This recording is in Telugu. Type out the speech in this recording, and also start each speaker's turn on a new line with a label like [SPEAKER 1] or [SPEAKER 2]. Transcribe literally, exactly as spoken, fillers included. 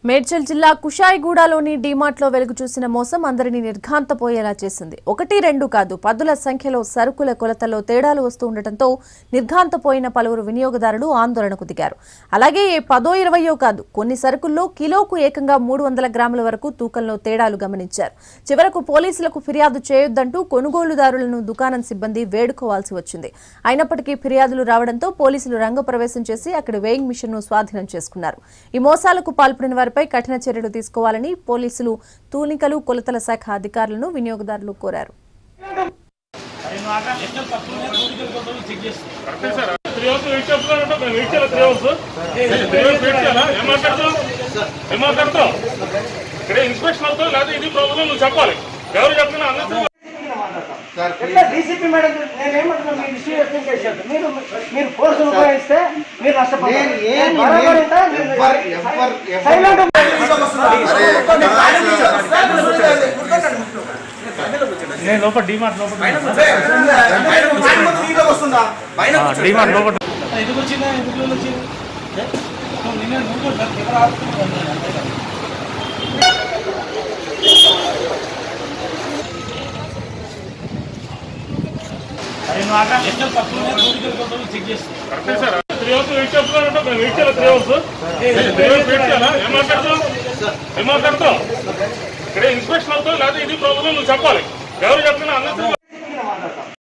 [SPEAKER 1] మేడ్చల్ జిల్లా కుషాయిగూడలోని డీమార్ట్లో వెలుగు చూసిన మోసం అందరినీ నిర్ఘాంతపోయేలా చేసింది. ఒకటి రెండు కాదు, పదుల సంఖ్యలో సరుకుల కొలతల్లో తేడాలు వస్తూ ఉండటంతో నిర్ఘాంతపోయిన పలువురు వినియోగదారులు ఆందోళనకు దిగారు. అలాగే ఏ పదో ఇరవయో కాదు, కొన్ని సరుకుల్లో కిలోకు ఏకంగా మూడు వందల గ్రాముల వరకు తూకంలో తేడాలు గమనించారు. చివరకు పోలీసులకు ఫిర్యాదు చేయొద్దంటూ కొనుగోలుదారులను దుకాణం సిబ్బంది వేడుకోవాల్సి వచ్చింది. అయినప్పటికీ ఫిర్యాదులు రావడంతో పోలీసులు రంగప్రవేశం చేసి అక్కడి వేయింగ్ మిషన్ ను స్వాధీనం చేసుకున్నారు. ఈ మోసాలకు పాల్పడిన వారి పై కఠిన చర్యలు తీసుకోవాలని పోలీసులు, తూనికలు, కొలతల శాఖ అధికారులను వినియోగదారులు కోరారు.
[SPEAKER 2] డీసీపీ మేడం నేనేమంటున్నా, మీరు ఇష్యూ ఎక్స్ప్లెయిన్ చేశారు. మీరు మీరు ఫోర్స్ ఉపయోగిస్తే మీరు నష్టపోతారు.
[SPEAKER 3] నేను లోపల డీమార్ట్ లోపల డీమార్ట్ లోపల ఎందుకు వచ్చిందా ఎందుకు వచ్చింది నిన్న నువ్వు ఎవరు ఆడుతున్నావు. చెక్ చేస్తాను
[SPEAKER 4] ఇన్స్పెక్షన్ అవుతావు లేదా ఇది ప్రాబ్లం నువ్వు చెప్పాలి. ఎవరు చెప్తున్నా